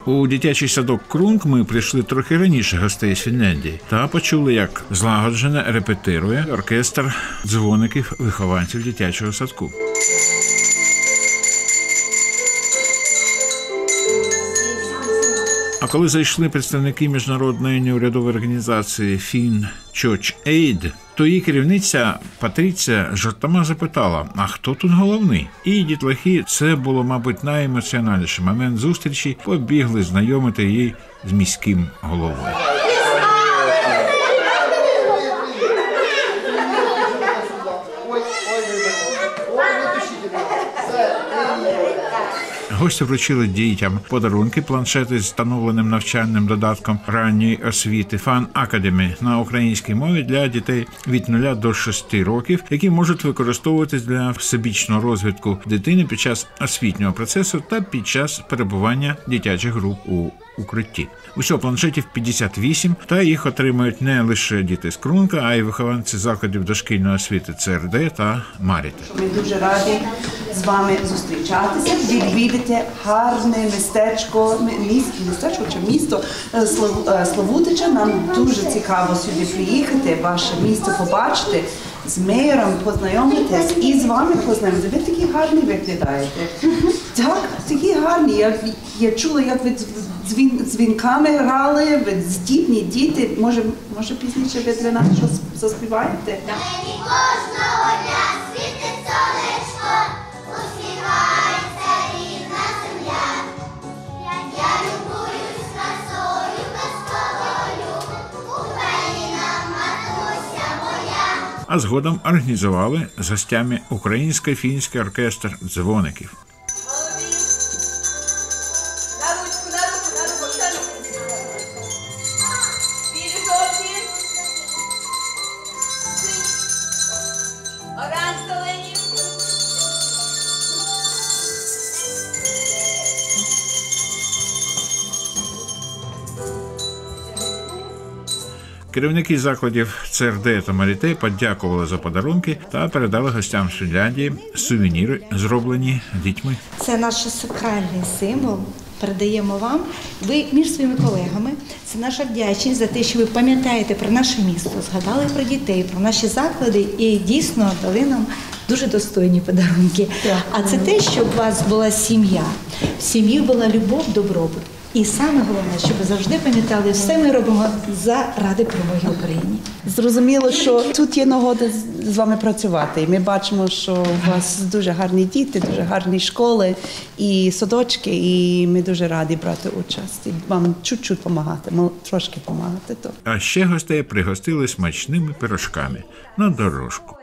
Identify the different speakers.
Speaker 1: У дитячий садок Крунг ми прийшли трохи раніше гостей з Фінляндії та почули, як злагоджено репетирує оркестр дзвоників вихованців дитячого садку. А коли зайшли представники міжнародної неурядової організації Finn Church Aid, то її керівниця Патріція жартома запитала, а хто тут головний? І дітлахи, це було, мабуть, найемоціональніший момент зустрічі, побігли знайомити її з міським головою. Гості вручили дітям подарунки, планшети з встановленим навчальним додатком ранньої освіти Fun Academy на українській мові для дітей від 0 до 6 років, які можуть використовуватись для всебічного розвитку дитини під час освітнього процесу та під час перебування дитячих груп у укритті. Усього планшетів 58, та їх отримають не лише діти з Крунга, а й вихованці закладів дошкільної освіти ЦРД та Маріте.
Speaker 2: Ми дуже раді з вами зустрічатися, відвідати гарне містечко чи місто Славутича. Нам дуже цікаво сюди приїхати, ваше місто побачити, з мером познайомитись і з вами познайомитися. Ви такі гарні виглядаєте. Так, такі гарні. Я чула, як ви дзвінками грали, ви здібні діти. Може пізніше ви для нас щось заспіваєте?
Speaker 3: Мені кожного дня світить сонечко, усміхається рідна земля. Я любуюсь красою казковою, Україна, матуся моя.
Speaker 1: А згодом організували з гостями українсько-фінський оркестр дзвоників. Керівники закладів ЦРД та Маріте подякували за подарунки та передали гостям з Фінляндії сувеніри, зроблені дітьми.
Speaker 4: Це наш сакральний символ. Передаємо вам. Ви між своїми колегами. Це наша вдячність за те, що ви пам'ятаєте про наше місто, згадали про дітей, про наші заклади і дійсно дали нам дуже достойні подарунки. А це те, щоб у вас була сім'я. В сім'ї була любов, добробут. І саме головне, щоб ви завжди пам'ятали, все ми робимо заради перемоги Україні.
Speaker 2: Зрозуміло, що тут є нагода з вами працювати. Ми бачимо, що у вас дуже гарні діти, дуже гарні школи і садочки, і ми дуже раді брати участь. І вам чуть-чуть допомагати, трошки допомагати.
Speaker 1: А ще гостей пригостили смачними пирожками на дорожку.